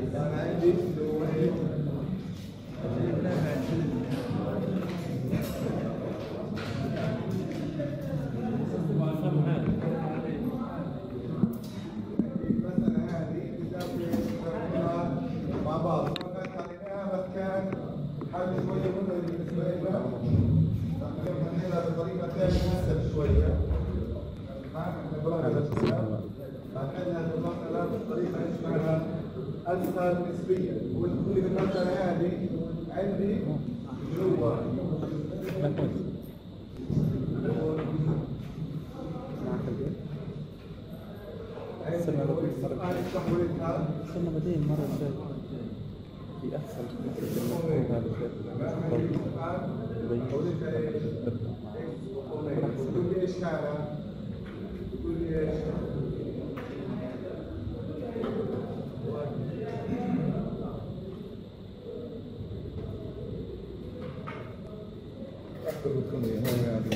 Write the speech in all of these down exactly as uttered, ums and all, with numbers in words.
انا عندي اللي هو ايه؟ المسألة هذه تساوي مع بعض، ما كانت عليها بس كان حل شوية متعب بالنسبة لنا، فنحلها بطريقة ثانية أسهل شوية. فنحلها المسألة بطريقة اسمها أسهل نسبيا، وتقول لي المسألة هذه عندي جوا صرنا بدين مرة الجاية في أحسن تقول لي ايش كان؟ تقول لي ايش؟ اكتب الكمية هون هذه.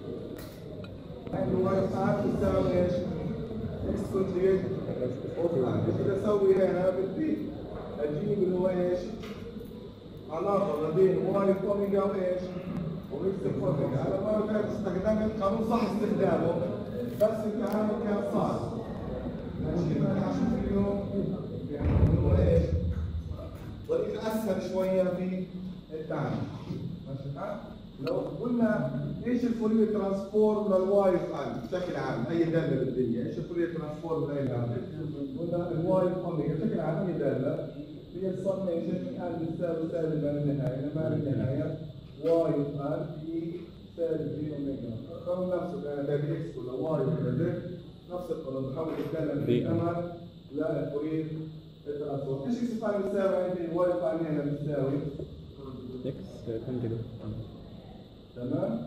الواي تساوي ايش؟ اكس كونجيجيت اوف ار. بدي اسوي هنا بدي اجيب اللي هو ايش؟ علاقة ما بين واي اوميجا وايش؟ وإكس اوميجا. أنا مرة فاتت استخدمت قانون صح استخدامه بس التعامل كان صعب. ماشي أنا أشوف اليوم يعني هو ايش؟ طريقة أسهل شوية في التعامل. ماشي الحال؟ لو قلنا ايش الفوريه ترانسفورم للواي افعل بشكل عام اي داله بالدنيا، ايش الفوريه ترانسفورم لاي داله؟ قلنا الواي اوميجا بشكل عام اي داله هي السميشن من ال بتساوي سالب ما للنهايه ما للنهايه واي افعل في سالب في اوميجا. القانون نفسه كان تابع اكس ولا واي ولا زد نفس القانون بحول الداله من الثمن للفوريه ترانسفورم. ايش اكس افعل بتساوي عندي واي افعل هنا بتساوي اكس كونجوجيت تمام؟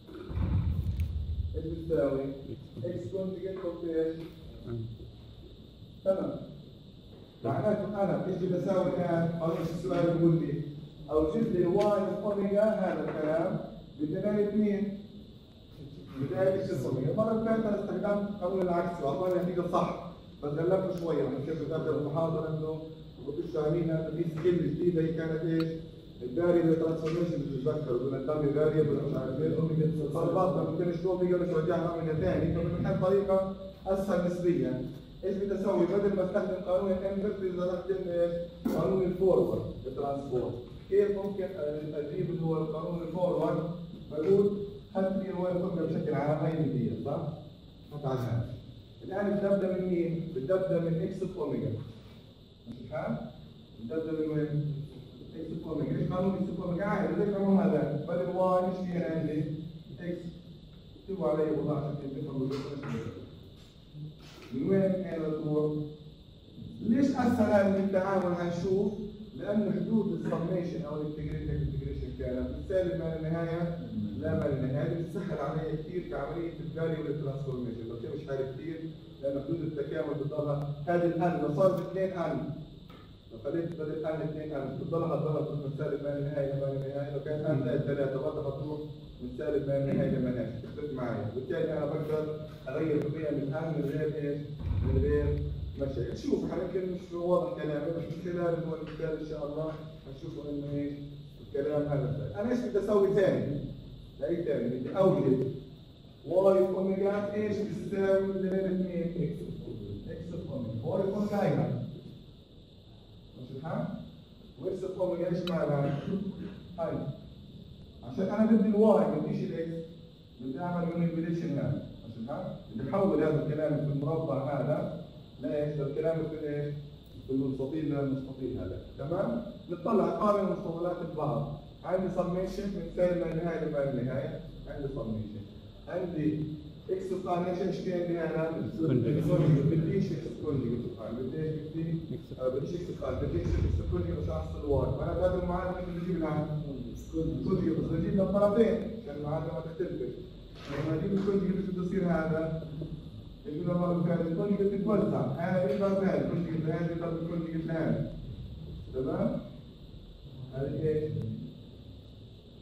ايش بتساوي؟ اكس كونجوجيت اوف ايش؟ تمام. معناته انا ايش بدي اساوي الان؟ او ايش السؤال بيقول لي؟ اوجد لي الواي اوميجا هذا الكلام بدلاله مين؟ بدلاله اكس اوميجا. المره اللي فاتت انا استخدمت قانون العكس واعطاني نتيجه صح بس غلبته شويه يعني كيف بدات المحاضره انه ما كنتش فاهمين انه في سكيل جديده هي كانت ايش؟ الفاريبل ترانسفورميشن بتتذكر بدنا نضم فاريبل مش عارف ايه صرفنا ممكن نشوف اوميجا بس رجعنا منها ثاني فبنحل طريقه اسهل نسبيا. ايش بدي اسوي؟ بدل ما استخدم قانون الانفرس بدي استخدم ايش؟ قانون الفورورد الترانسفورم. كيف ممكن اجيب اللي هو القانون الفورورد؟ بقول خلي لي الواي اوميجا بشكل عام هي دي صح؟ حط على هذا. الان بتبدا من مين؟ بتبدا من اكس اوميجا. ماشي الحال؟ بتبدا من وين؟ اكس اوميجا. ايش قانون اكس اوميجا؟ عادي زي القانون هذا بدل واي ايش في هنا عندي؟ اكس اكتبوا علي والله عشان تفهموا من وين هنا تروح؟ ليش اسهل هذا التعامل هنشوف؟ لانه حدود السميشن او الانتجريشن كانت بالتالي ما للنهايه لا ما للنهايه بتسهل علي كثير كعمليه الفاليو والترانسفورميشن. بس مش عارف كثير لان حدود التكامل بتضلها هذه الان لو صارت اثنين ان لو خليت بدل ان اثنين ان بتضلها تضلها من سالب ما للنهايه لما للنهايه. لو كان ان زائد ثلاثه برضه بتروح من سالب ما للنهايه لما للنهايه. تختلف معي بالتالي انا بقدر اغير قيم الان من غير ايش؟ من غير مشاكل. شوف يمكن مش واضح كلامي بس من خلال هو المثال ان شاء الله هنشوفوا انه ايش الكلام هذا. انا ايش بدي اسوي ثاني؟ لاقي ثاني بدي اوجد واي اوميجا ايش بتساوي لين اثنين اكس اكس اوميجا. واي اوميجا هاي ماشي الحال؟ واكس اوميجا ايش معناها؟ هاي عشان انا بدي الواي ما بديش الاكس بدي اعمل مانيبيوليشن هذا ماشي الحال؟ بدي احول هذا الكلام في المربع هذا لايش؟ للكلام في ايش؟ في المستطيل للمستطيل هذا. تمام؟ نطلع قارن المستطيلات ببعض. عندي سميشن من سالب ما النهايه لما النهايه، عندي سميشن. عندي اكس سميشن ايش في عندي هنا؟ بديش اكس كونجوجيت بديش بدي بديش اكس بدي اكس كونجوجيت مش هحصل واي. فانا بهذا المعادله كيف بجيب العام؟ كونجوجيت بس بجيب للطرفين عشان المعادله ما تختلفش. لما اجيب الكونجوجيت ايش بده يصير هذا؟ يقول له مرة ثانية الكونجوجيت تتوزع، هذا يضرب هذا، الكونجوجيت لهذا يضرب الكونجوجيت لهذا. تمام؟ هذه ايش؟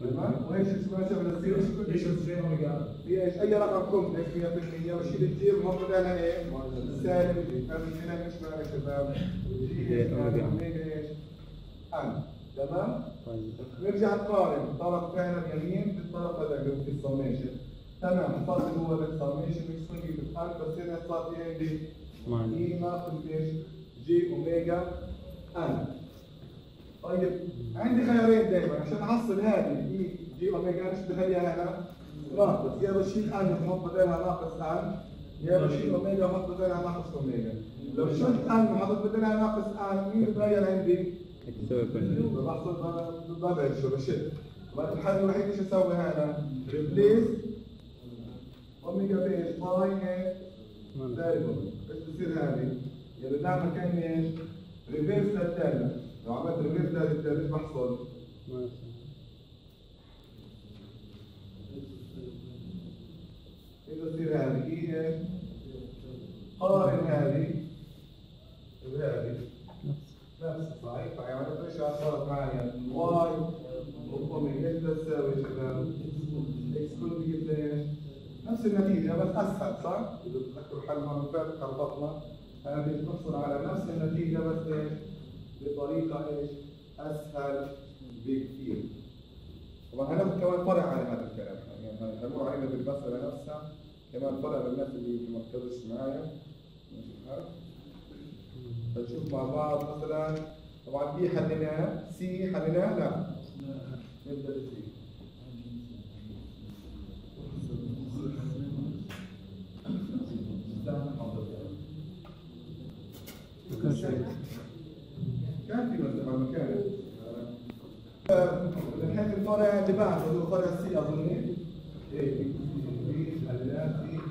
تمام؟ وهيك شو اسمه بنصير ايش الجي اوميجا؟ في ايش؟ اي رقم كومبلكس مية بالمية بشيل الجي ونحط بدالها ايه؟ سالب جي، فمن هنا مش معنى شباب جي ايش؟ اوميجا ايش؟ ان تمام؟ طيب نرجع نقارن طرف هنا اليمين بالطرف هذا اللي في السميشن. تمام صار هو بالسميشن مش نجيب الان بس هنا صار في عندي معنا اي ناقص ايش؟ جي اوميجا ان. طيب عندي خيارين دائما عشان احصل هذه اي جي اوميجا ان اشتغل اياها هنا ناقص، يا بشيل ان وحط بدلها ناقص ان، يا بشيل اوميجا وحط بدلها ناقص اوميجا. لو شلت ان وحطيت بدلها ناقص ان مين بتغير عندي؟ تسوي كل بحصل ببعد شو بشيل. طيب الحل الوحيد ايش اسوي هنا؟ ريبليس اوميجا بايش؟ باي ايه؟ فاريبل. ايش بصير هذه؟ يعني بنعمل كاني ايش؟ ريفيرس للثاني. لو عملت ريفيرس للثاني ايش بحصل؟ ما ايش بصير هذه؟ ايه ايش؟ قارن هذه بهذه نفس صحيح. يعني ايش صارت معي؟ واي اوميجا ايش بتساوي يا شباب؟ اكس كل بيجيب ايش؟ نفس النتيجة بس أسهل صح؟ إذا بتذكروا حل مرة فاتت خلطنا أنا بدي بحصل على نفس النتيجة بس إيش؟ بطريقة إيش؟ أسهل بكثير. طبعا هناخد كمان فرع على هذا الكلام، يعني هنمر علينا بالمسألة نفسها كمان فرع للناس اللي ما ركزوش معايا. ماشي الحال؟ بنشوف مع بعض مثلا طبعا بي حليناها، سي حليناها؟ لا. نبدأ بسي. كان في مسألة مكانه. الحين الفرع اللي بعده اللي هو فرع سي أظني. إيه بي حليناها سي.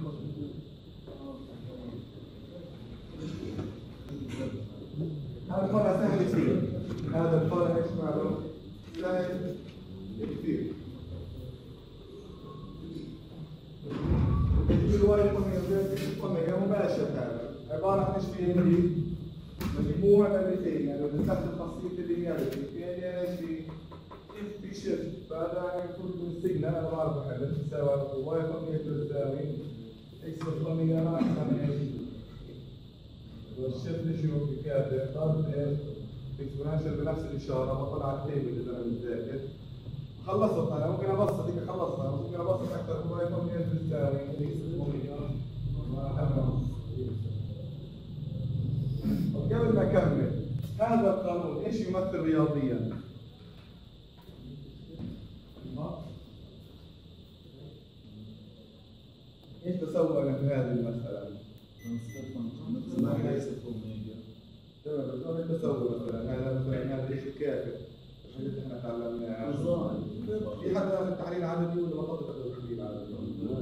هذا الفرع سهل كثير. هذا الفرع ايش ماله؟ سهل كثير. تجيب واي اوميجا مباشر هذا عباره عن ايش في عندي؟ مجموع نمرتين، يعني بنستخدم خاصيه اللينياريتي في عندي ايش في؟ في شيفت، فهذا المفروض من السيجنال انا بعرف احل تساوي واي اوميجا تساوي اكس اوميجا ناقص ايش؟ والشيفت شو بكافئ ضرب ايش؟ اكسبوننشال بنفس الاشاره بطلع على التيبل اذا انا متذاكر. خلصت انا ممكن ابسط هيك خلصنا ممكن ابسط اكثر من واي اوميجا تساوي اكس اوميجا قبل ما اكمل هذا القانون ايش يمثل رياضيا؟ ايش بسوي انا في هذه المساله؟ تمام بس انا بسوي مثلا هذا مثلا هذا ايش كافي عشان احنا تعلمناه. في حد في التحليل العددي ولا بطلت التحليل العددي؟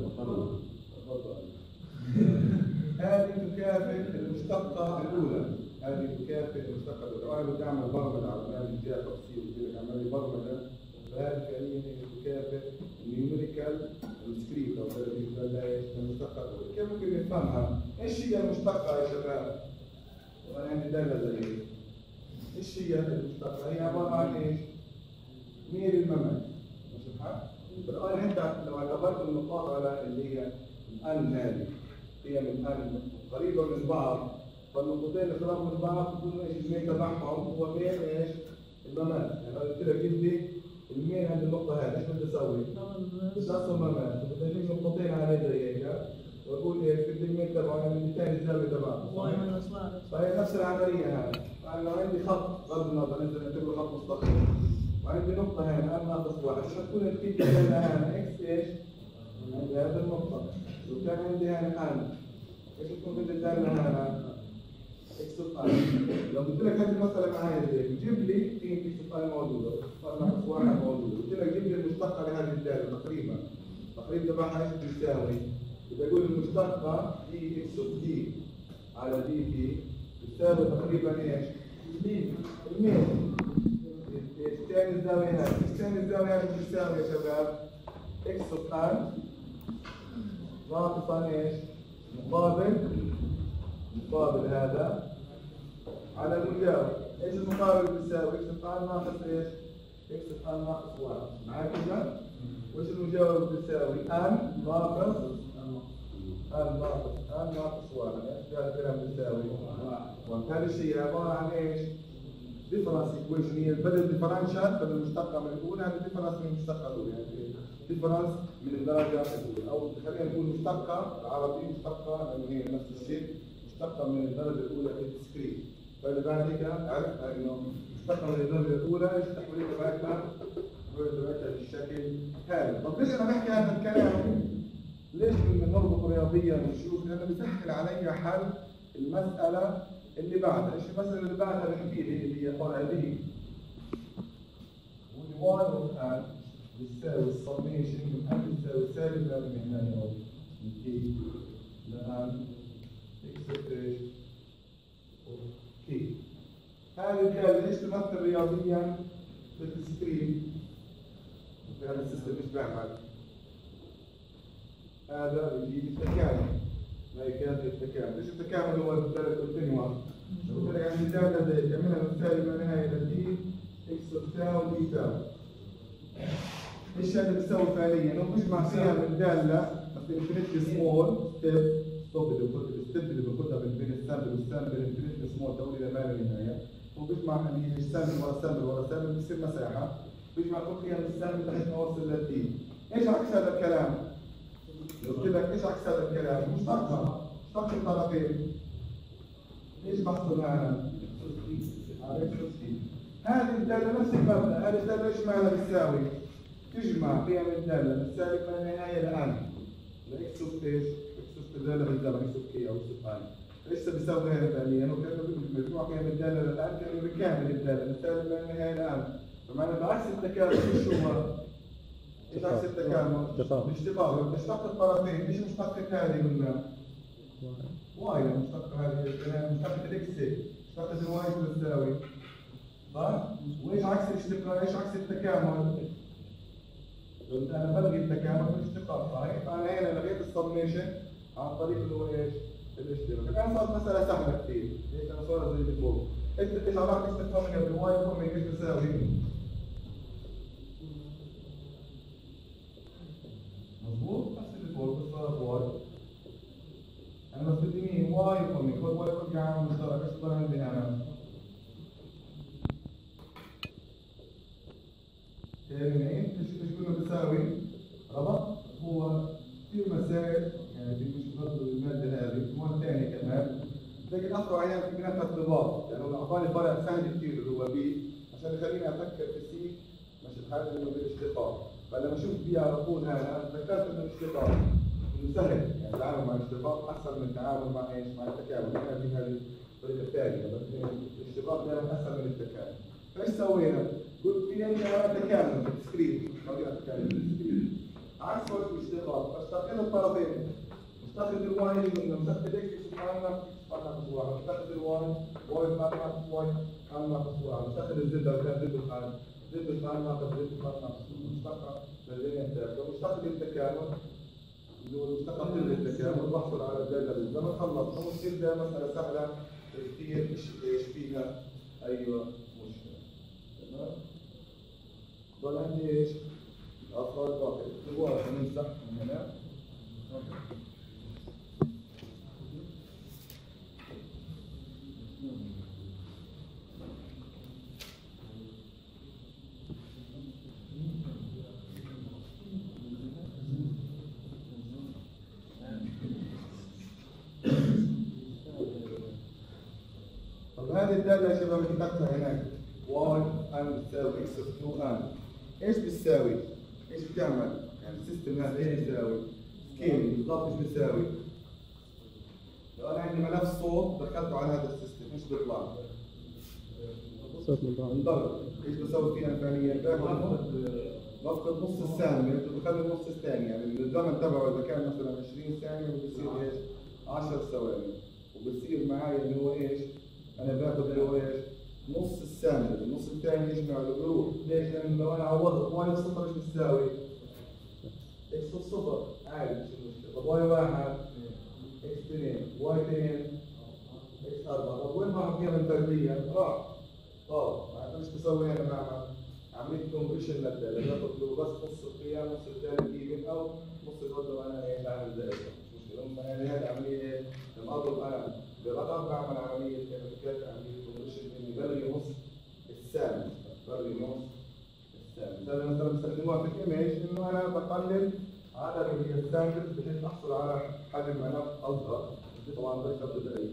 هذه تكافئ المشتقة الأولى، هذه تكافئ المشتقة الأولى، أنا بدي أعمل برمجة على برنامج جافا تفصيل وكذا أعمل لي برمجة، فهذه فعليا هي تكافئ النيوميريكال سكريبت أو المشتقة الأولى، كيف ممكن نفهمها؟ إيش هي المشتقة يا شباب؟ وأنا عندي دالة زي هيك. إيش هي المشتقة؟ هي عبارة عن إيش؟ ميل الممات، ماشي الحال؟ الآن أنت لو اعتبرت النقاط على اللي هي الأن هذه هي من أن قريبة من بعض، فالنقطتين اللي قريبة من بعض بدون ايش الميل تبعهم هو ميل ايش؟ الممات، يعني لو قلت لك جيب لي الميل عند النقطة هذه ايش بدي اسوي؟ بدي اصل ممات، بدي اجيب نقطتين على زي هيك واقول ايش بدي الميل تبعه من ثاني الزاوية تبعه. فهي نفس العملية هذه، يعني لو عندي خط بغض النظر نقدر نعتبره خط مستقيم وعندي نقطة هنا ان ناقص واحد، عشان تكون الكيكة هنا اكس ايش؟ عند هذه النقطة. وكان عندي هنا ان ايش تكون بدي الدالة هنا؟ اكس اوف ان. لو قلت لك هذه المسألة معايا زي جيب لي في اكس اوف ان موجودة، ناقص واحد موجود، قلت لك جيب لي المشتقة لهذه الدالة تقريبا. تقريبا تبعها ايش بتساوي؟ بدي اقول المشتقة دي اكس اوف دي على دي تي بتساوي تقريبا ايش؟ الميل. الميل. ثاني الزاوية هذه، ثاني الزاوية هذه بتساوي يا شباب اكس اوف ان ناقصا ايش؟ مقابل مقابل هذا على المجاور، ايش المقابل بيساوي؟ اكس اوف ان ناقص ايش؟ اكس في ان ناقص واحد معايا كده؟ وش المجاوب بتساوي؟ ان ناقص ان ناقص ان ناقص واحد، ايش هذا الكلام بتساوي؟ واحد. هذا الشيء عباره عن ايش؟ ديفرنس ايكويشن، هي بدل ديفرنشال بدل المشتقه من الاولى، هذا ديفرنس من المشتقه الاولى، يعني ديفرنس من الدرجه الاولى، او خلينا نقول مشتقه العربي مشتقه لانه هي نفس الشيء، مشتقه من الدرجه الاولى في التسكريت. فاذا بعد هيك عرفنا انه مشتقه من الدرجه الاولى ايش تحويل تبعتها؟ تحويل تبعتها بالشكل هذا. طب ليش انا بحكي هذا الكلام؟ ليش بدنا نربط رياضيا ونشوف؟ لانه بيسهل علي حل المساله اللي بعدها. ايش المساله اللي بعدها بحكي لي اللي هي فرع دي واي اوف ان بتساوي السميشن من ان بتساوي سالب لان من هنا او من كي لان اكس ايش اوف كي. هذه الداله ايش تمثل رياضيا في التسكريت؟ هذا السيستم مش بيعمل، هذا بيجيب التكامل، ما هي كانت التكامل. ايش التكامل؟ هو الداله الكونتينوس. قلت لك يعني الداله زي تعملها من سالب ما نهايه لدي اكس تساوي دي تساوي. ايش هذا بيساوي فعليا؟ هو بيجمع فيها من داله انفينيتي سمول ستيب ستوب اللي بياخذ الستيب اللي بياخذها بين السامبل والسامبل انفينيتي سمول تقول الى ما لا نهايه. هو بيجمع اللي هي السامبل ورا سامبل ورا سامبل بيصير مساحه، بيجمع كل قيم السامبل لحد ما اوصل للدي. ايش عكس هذا الكلام؟ قلت لك ايش عكس هذا الكلام؟ مش مشتق مشتق الطرفين. ايش بحصل معنا؟ هذه الداله نفس المبدا، هذه الداله ايش معناها بتساوي؟ تجمع قيم الداله من سالب ما النهايه لان لاكس اوف ايش؟ اكس اوف الداله بالداله اكس اوف كي او اكس اوف ان. ايش بيساوي هنا فعليا؟ هو كانه مجموع قيم الداله للان كانه بكامل الداله من سالب ما النهايه لان. فمعنى بعكس التكامل ايش هو؟ ايش عكس التكامل؟ الاشتقاق. اشتق الطرفين، ايش مشتقة هذه قلنا؟ واي. مشتقة هذه مشتقة الاكس، مشتقة الواي بتساوي صح؟ وايش عكس الاشتقاق؟ ايش عكس التكامل؟ قلت انا بلغي التكامل بالاشتقاق صحيح؟ فانا هنا لغيت السميشن عن طريق اللي هو ايش؟ الاشتقاق. كان صارت مسألة سهلة كثير، هيك انا صارت زي اللي فوق. انت ايش علاقة اشتقاقها بالواي وكم ايش بتساوي؟ مظبوط؟ نفس اللي فوق بس صارت واي. انا بس بدي مين؟ واي وكم يكون واي كل عامل مشترك، ايش صار عندي هنا؟ يعني ايش ايش كنا بتساوي؟ ربط هو في مسائل يعني في مش برضه الماده هذه، مواد ثانيه كمان، لكن اقرا احيانا في بناء الارتباط، يعني هو اعطاني فرع سهل كثير اللي هو بي عشان يخليني افكر في سي مش الحاجه انه بالاشتقاق، فلما اشوف بي على طول هذا تذكرت انه الاشتقاق انه سهل، يعني التعامل مع الاشتقاق اسهل من التعامل مع ايش؟ مع التكامل، احنا في هذه الطريقه الثانيه، بس الاشتقاق دائما اسهل من التكامل. فايش سوينا؟ قلت في عندنا تكامل في التسكريت، طريقه تكامل في التسكريت. عكس وجه الاشتقاق، اشتقينا الطرفين، اشتقت الواي من مسافه الاكس سبحان الله سبحان الله واحد، اشتقت الواي واي سبحان الله واي سبحان الله واحد، اشتقت الزد لو كان زد الحال، زد سبحان الله زد سبحان الله مشتقه للدنيا الثالثه، واشتقت التكامل اللي هو المشتقه من التكامل بحصل على الداله بالزمن خلص، وتصير ده مساله سهله كثير مش ايش فيها ايوه مشكله. تمام؟ ضل عندي ايش؟ الأطفال الباقي، اكتبوها عشان نمسح من هنا. طب هذه الدالة يا شباب اللي كتبتها هناك واي ان بتساوي اكس اثنين ان، ايش بتساوي؟ ايش بتعمل؟ يعني السيستم هذا ايش بيساوي؟ سكيل بالضبط ايش بيساوي؟ لو انا عندي ملف صوت دخلته على هذا السيستم ايش بيطلع؟ صوت منضبط. منضبط. ايش بسوي فيها فعليا؟ بفقد نص الثانية، انت بخلي النص الثاني، يعني الزمن تبعه اذا كان مثلا عشرين ثانية بصير ايش؟ عشر ثواني، وبصير معايا اللي هو ايش؟ انا باخذ اللي هو ايش؟ نص الثانية، النص الثاني يجمع له بيروح، ليش؟ لأن لو أنا عوضت واي صفر ايش بتساوي؟ اكس صفر عادي مش المشكلة، طب واي واحد اكس اثنين، واي اثنين اكس أربعة، طب وين راح فيها من الفردية؟ راح طب معناتها ايش بسوي أنا معها؟ عمليه كومبريشن للداله باخد له بس نص القيام نص الداله ايفن او نص الوزن انا ايه بعمل زي مش مشكله هم هذه العمليه ايه لما اضرب انا برقم بعمل عمليه كيف عمليه كومبريشن اني بلغي نص الثالث بلغي نص الثالث هذا مثلا بستخدموها في الايمج انه انا بقلل عدد السامبلز بحيث احصل على حجم ملف اصغر طبعا بشرط بدائي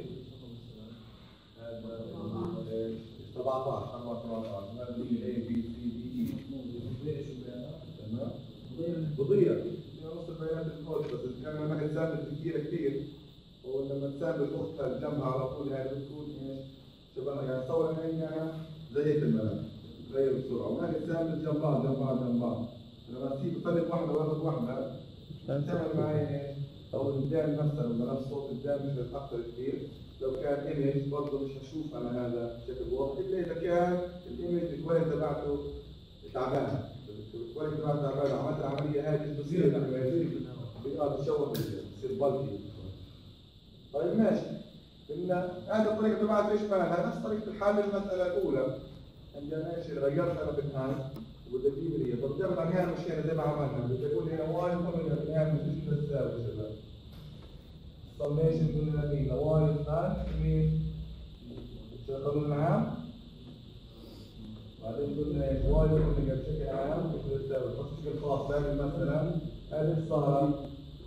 سبعة عشر سبعة عشر هذا A B C D E تمام بضيع نص البيانات الكود بس إذا كان أنا معي سامبل كثيرة كثير ولما تسامبل أختها جنبها على طول هذه بتكون إيش شبه يعني صور إني أنا زيت الملف غير بسرعة وما هي سامبل جنب بعض جنب بعض جنب بعض لما تيجي بطلب واحدة واخذ واحدة تعمل معي إيش أو قدام نفسها الملف صوت قدام مش بتأثر كثير لو كان ايمج برضه مش هشوف انا هذا بشكل واضح الا اذا كان الايمج الكواليتي تبعته تعبانه، الكواليتي تبعته تعبانه عملت العمليه هذه بتصير بتشوه بتصير بلكي. طيب ماشي قلنا هذه الطريقه تبعته ايش مالها؟ نفس طريقه الحل المساله الاولى عندي انا ايش غيرت انا بالهاند وبدي اجيب هي طب تعمل عن هذا مشينا زي ما عملنا بدي اقول هنا واي وكل هذا مش بتساوي شباب summation قلنا مين؟ واي اثنان مين؟ القانون العام بعدين قلنا ايش؟ واي قلنا بشكل عام بتساوي بشكل خاص هذه مثلا هذه السهرة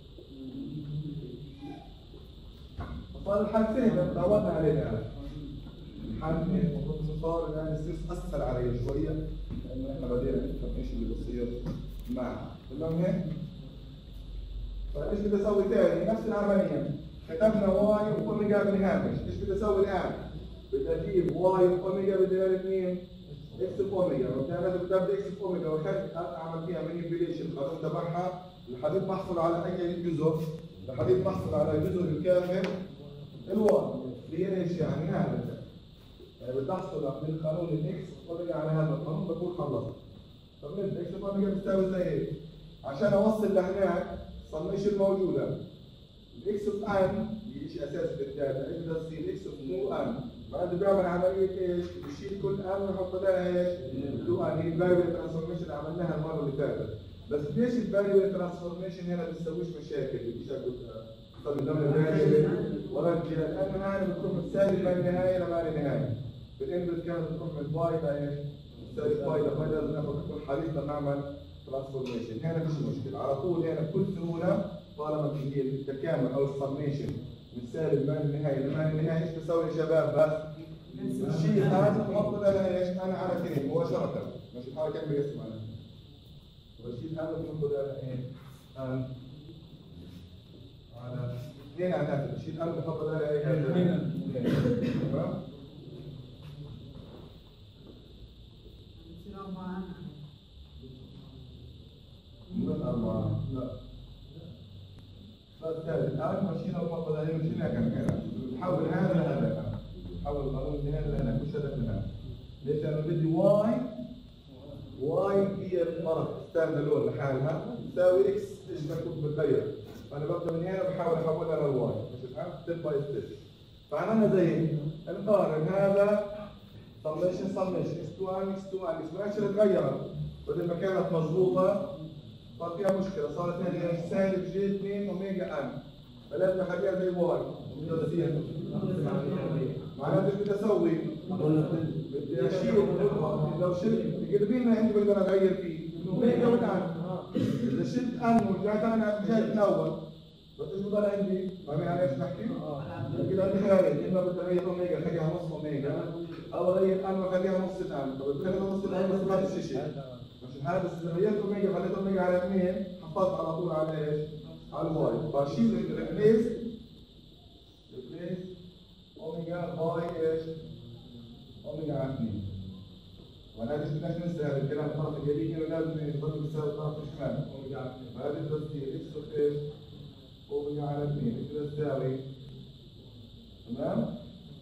صار الحل سهل تعودنا عليه الآن الحل المفروض صار يعني يصير أسهل علي شوية لأنه احنا بدينا نفهم ايش اللي بصير معنا تمام هيك؟ طيب ايش بدي اسوي ثاني؟ نفس العملية كتبنا واي واوميجا بالهامش، ايش بدي اسوي الان؟ بدي اجيب واي واوميجا بدلاله اثنين اكس اوميجا، وبالتالي بدي ابدا اكس اوميجا واخذت اعمل فيها مانيبيوليشن القانون تبعها لحد ما احصل على اي جزء، لحد ما احصل على الجزء الكامل الواي اللي هي ايش يعني؟ هذا يعني بدي احصل من قانون الاكس اوميجا على هذا القانون بكون خلصت. طب نبدا اكس اوميجا بتساوي زي هيك عشان اوصل لهناك السميشن موجوده الاكس اوف ان شيء اساسي في الداتا ايش بدها تصير اكس اوف مو ان بعد بيعمل عمليه ايش؟ بشيل كل ان ويحط لها ايش؟ دو ان هي الفاريبل ترانسفورميشن اللي عملناها المره اللي فاتت بس ليش الفاريبل ترانسفورميشن هنا ما بتسويش مشاكل بشكل طب قدام الفاريبل ورجع لانه هذا بتكون من سالب ما النهايه لما النهايه بالانجلش كانت بتكون من باي لايش؟ سالب باي لما لازم نكون حريصنا نعمل ترانسفورميشن هنا مش مشكله على طول هنا بكل سهوله طالما هي التكامل او السميشن من سالب ما النهايه لما النهايه ايش بسوي يا شباب بس الشيء هذا بحط لها ايش انا على اثنين مباشره مش الحركه اللي بقسم انا والشيء هذا بحط لها ايه ان على اثنين على ثلاثه الشيء هذا بحط لها ايه تمام من أربعة لا فالثالث الآن مشينا وفضل عليه مشينا كم كلام نحول هذا لهذا نحول القانون من هذا لهذا مش هذا من هذا ليش؟ لأنه بدي واي واي هي الطرف ستاند الون لحالها تساوي اكس ايش مكتوب بالغير فأنا ببدأ من هنا بحاول أحولها للواي مش الآن ستيب باي ستيب فعملنا زي نقارن هذا سميشن سميشن اكس تو ان اكس تو ان اكس ما تغيرت بدل ما كانت مضبوطة صار فيها مشكلة صارت هذه سالب جي اثنين اوميجا ان فلازم اخليها زي واي معناته ايش بدي اسوي؟ بدي اشيل لو شلت تقربين عندي بقدر اغير فيه اوميجا والان اذا شلت ان ورجعت انا رجعت الاول بس ايش بضل عندي؟ فاهمين علي ايش بحكي؟ كده عندي خيارين اما بدي اغير اوميجا اخليها نص اوميجا او اغير ان واخليها نص الان طب بتخليها نص الان بس ما فيش شيء هذا بس غيرت اوميجا خليت اوميجا على اثنين حطيت على طول على ايش؟ على الواي فاشيل ريبليس ريبليس اوميجا باي ايش؟ اوميجا على اثنين وانا ليش بدناش ننسى هذا الكلام الطرف اليمين هنا لازم يضل يساوي الطرف الشمال اوميجا على اثنين فهذه تصير اكس اوف ايش؟ اوميجا على اثنين ايش بدها تساوي؟ تمام؟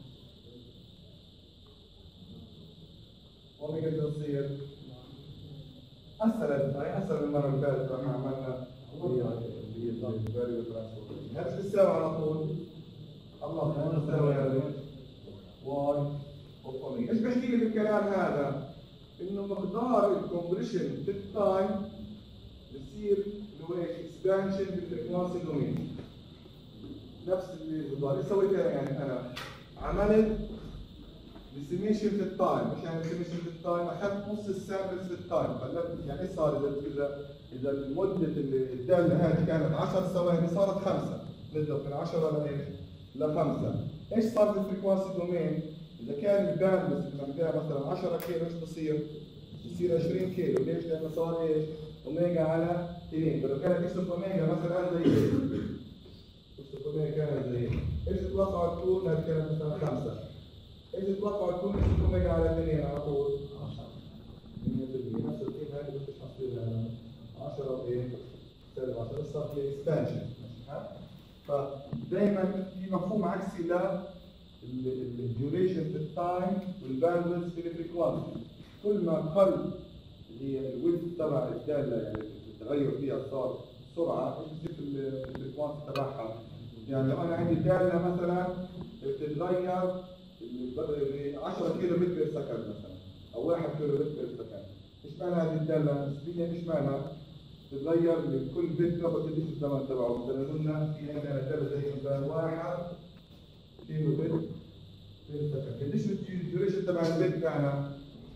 اوميجا تصير اسهل اسهل من المره اللي فاتت لما عملنا الفاريبل ترانسفورميشن هذا ايش بتساوي على طول؟ الله بتساوي هذا واي اوف اوميجا ايش بحكي لي بالكلام هذا؟ انه مقدار الكومبريشن في التايم بصير اللي هو ايش؟ اكسبانشن بالفريكونسي دومين. نفس اللي بضل سويتها يعني انا عملت ديسيميشن في التايم، مش يعني ديسيميشن في التايم، اخذت نص السامبلز في التايم، خلت يعني ايش صار اذا اذا اذا مده الداله هذه كانت عشر ثواني صارت خمسه، نزلت من عشرة لايش؟ لخمسه. ايش صار بالفريكونسي دومين؟ اذا كان الباندويث اللي عندها مثلا عشرة كيلو ايش بصير؟ بصير عشرين كيلو، ليش؟ لانه صار ايش؟ اوميجا على اثنين، فلو كانت اكس اوميجا مثلا زي هيك اكس اوميجا كانت زي هيك، ايش تتوقع تكون؟ هذه كانت مثلا خمسه. ايش تتوقع تكون اكس اوميجا على اثنين على طول؟ مية بالمية. نفس القيمه هذه بس ايش حصير لها؟ عشرة وايه؟ سالب عشرة، صار في اكسبانشن. فدائما في مفهوم عكسي ل الديوريشن في التايم والباندويث في الفريكونسي. كل ما قل اللي هي الويدث تبع الداله يعني التغير فيها صار بسرعه، ايش بصير في الفريكونسي تبعها؟ يعني لو انا عندي داله مثلا بتتغير عشرة كيلو متر بير سكند مثلا او واحد كيلو متر بير سكند، ايش معنى هذه الداله؟ نسبيا ايش معنى؟ بتتغير لكل بيت ما قديش الزمن تبعه، مثلا قلنا في عندنا داله زي مثلا واحد كيلو متر بير سكند، قديش الديوريشن تبع البيت كان؟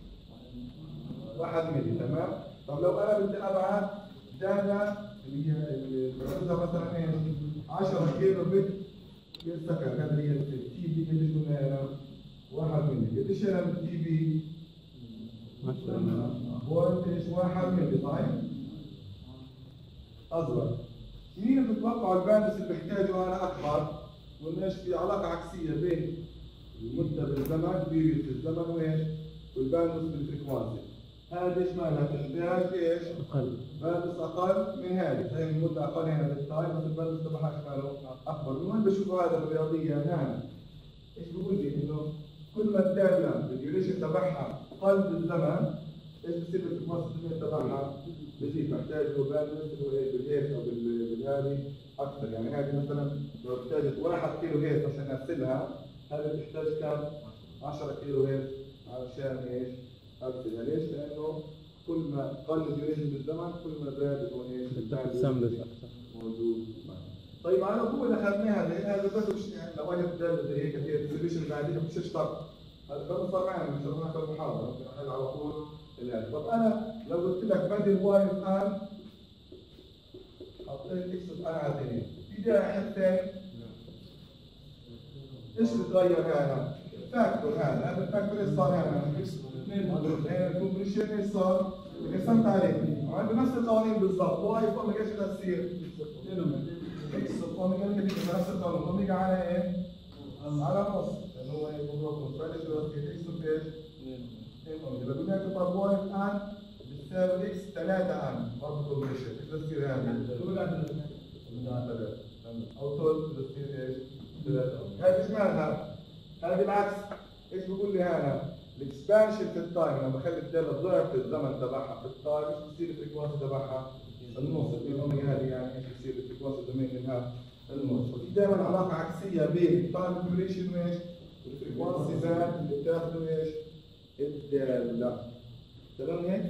واحد ملي، تمام؟ طب لو انا بدي ابعت داله اللي هي اللي بتاخذها مثلا ايش؟ عشرة كيلو بت بير سكند، هذه هي التي بي، قديش قلنا هنا؟ واحد ملي، قديش هنا التي بي؟ فولتج واحد ملي، صحيح؟ اصغر. مين بتتوقعوا الباندويث اللي بحتاجه انا اكبر؟ قلنا في علاقه عكسيه بين المده بالزمن، بيريد بالزمن وايش؟ والباندويث بالفريكونسي. هذا ايش معناها؟ تحتاج ايش؟ اقل. باندويث اقل من هذه، هي المده اقل هنا بالتايم بس الباندويث تبعها ايش ماله؟ اكبر. من وين بشوف هذا بالرياضيه هنا؟ ايش بقول لي؟ انه كل ما الداله الديوريشن تبعها قل بالزمن، ايش بصير بالفريكونسي تبعها؟ بزيد، محتاج له باندويث اللي هو ايه؟ بالهيرتز او بالهذه اكثر، يعني هذه مثلا لو احتاجت واحد كيلو هيرتز عشان ارسلها، هذا بتحتاج كم؟ عشرة كيلو هيرتز علشان ايش؟ ارسلها. ليش؟ لانه كل ما قل الديوريشن بالزمن كل ما زاد هو ايش؟ السامبلز اكثر موجود. طيب على طول اخذناها هذا بس يعني لو انا بدل زي هيك كثير السوليوشن بعدين مش اشتغل. هذا بس صار معنا مش هناك المحاضره، ممكن احل على طول الان. طب انا لو قلت لك بدل واي الان حطيت اكس الان على اثنين، في داعي حل ثاني؟ ايش بتغير هذا؟ الفاكتور هذا، هذا الفاكتور ايش صار هنا؟ الكومبريشن ايش صار؟ قسمت عليه، وعنده نفس القوانين بالضبط، واي اوميجا ايش بدها تصير؟ اكس اوميجا نفس القانون، اوميجا على ايه؟ على نص، لانه هو يضرب نص، فايش بدها تصير؟ اكس بايش؟ اثنين اوميجا، لو بدنا نكتب واي الان بتساوي اكس ثلاثة ان، برضه كومبريشن، ايش بدها تصير هذه؟ ثلاثة، او طول بدها تصير ايش؟ ثلاثة. هذا ايش معناها؟ هذا بالعكس، ايش بقول لي هنا؟ الاكسبانشن في التايم لما بخلي الداله ضعف الزمن تبعها في التايم، ايش بصير الفريكونسي تبعها؟ النص، الاوميجا هذه يعني ايش بصير الفريكونسي دومين منها؟ النص. وفي دائما علاقه عكسيه بين التايم ديوريشن وايش؟ الفريكونسي زاد اللي بتاخذه ايش؟ الداله. تمام هيك؟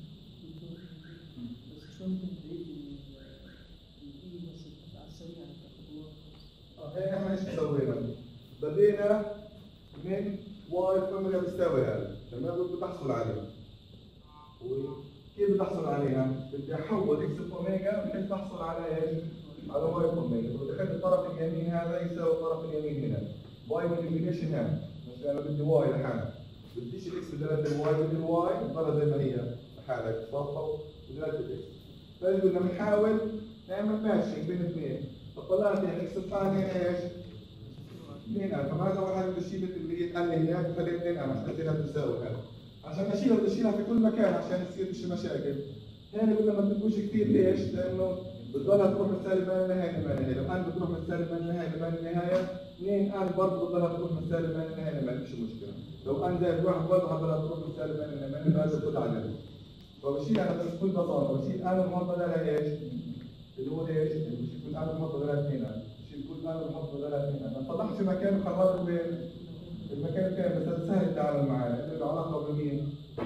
بس شو ممكن تعيد الاي بس على السريع تاخذ هيك احنا ايش سوينا؟ بدينا من واي اوميجا بتساوي هذا، تمام؟ بدي بحصل عليها. وكيف بدي احصل عليها؟ بدي احول اكس اوميجا بحيث احصل على ايش؟ على واي اوميجا، بدي اخلي الطرف اليمين هذا يساوي الطرف اليمين هنا. واي مانيبيوليشن هنا، بس انا بدي واي لحالها. بديش الاكس بدلاله الواي، بدي الواي تضلها زي ما هي لحالها تتصفى بدلاله الاكس. فقلنا بنحاول نعمل ماتشنج بين اثنين، فطلعت الاكس الثانيه ايش؟ اثنين ألف، فهذا واحد من الشيء اللي يتقال لي هناك بخلي اثنين ألف عشان تصير تساوي هذا. عشان اشيلها بدي اشيلها في كل مكان عشان يصير مش مشاكل. هنا قلنا ما تكونش كثير، ليش؟ لانه بتضلها تروح من السالب ما النهايه لما النهايه، لو ان بتروح من السالب ما النهايه لما النهايه، اثنين ان برضه بتضلها تروح من السالب ما النهايه لما مش مشكله. لو ان زائد واحد برضه بتضلها تروح من السالب ما النهايه لما هذا كله على جنب. فبشيل انا بكل بساطه، بشيل ان وبحط بدلها ايش؟ اللي هو ايش؟ بشيل كل ان وبحط بدلها اثنين ان. كل ما بنحط بدلها اثنين، ما طلعش في مكان وخرجت وين؟ المكان الثاني، بس هذا سهل التعامل معاه لانه له علاقه بمين؟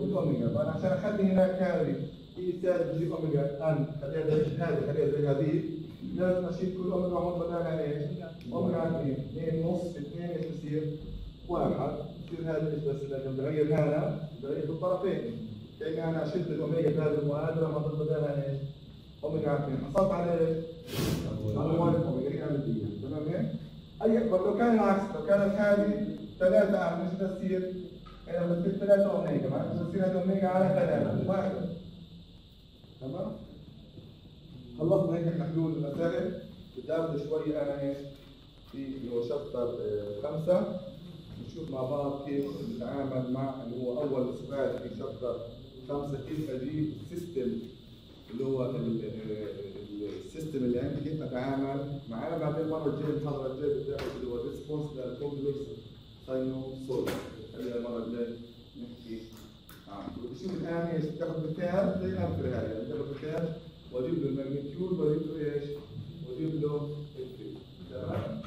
جي اوميجا، فانا عشان اخلي هناك هذه اي سالب جي اوميجا ان خليها زي هذه خليها زي هذه، لازم اشيل كل اوميجا واحط بدالها ايش؟ اوميجا على اثنين، اثنين نص اثنين ايش بصير؟ واحد، بصير هذا ايش بس لكن بغير هذا بغير في الطرفين، كأني انا شلت الاوميجا في هذه المعادله وحطيت بدالها ايش؟ اوميجا على اثنين، حصلت على ايش؟ على واحد اوميجا هي عمليه، تمام هيك؟ اي اكبر لو كان العكس، لو كانت هذه ثلاثة أعمل مش بتصير هنا بتصير ثلاثة أوميجا، معناته بتصير هذه أوميجا على ثلاثة واحد. تمام؟ خلصنا هيك احنا حلول المسائل، بدي أبدا شوي أنا ايش؟ في اللي هو شابتر خمسة، نشوف مع بعض كيف نتعامل مع اللي هو أول سؤال في شابتر خمسة، كيف أجيب السيستم اللي هو السيستم اللي عندي كيف اتعامل معاه. بعدين المره الجايه المحاضره الجايه بتاخد اللي هو الريسبونس للكومبلكس ساينوسويد، خلينا المره الجايه نحكي عنه. بشوف الان ايش بتاخذ مثال زي الامثله هاي، يعني بتاخذ مثال واجيب له الماجنتيود واجيب له ايش؟ واجيب له الفيز. تمام؟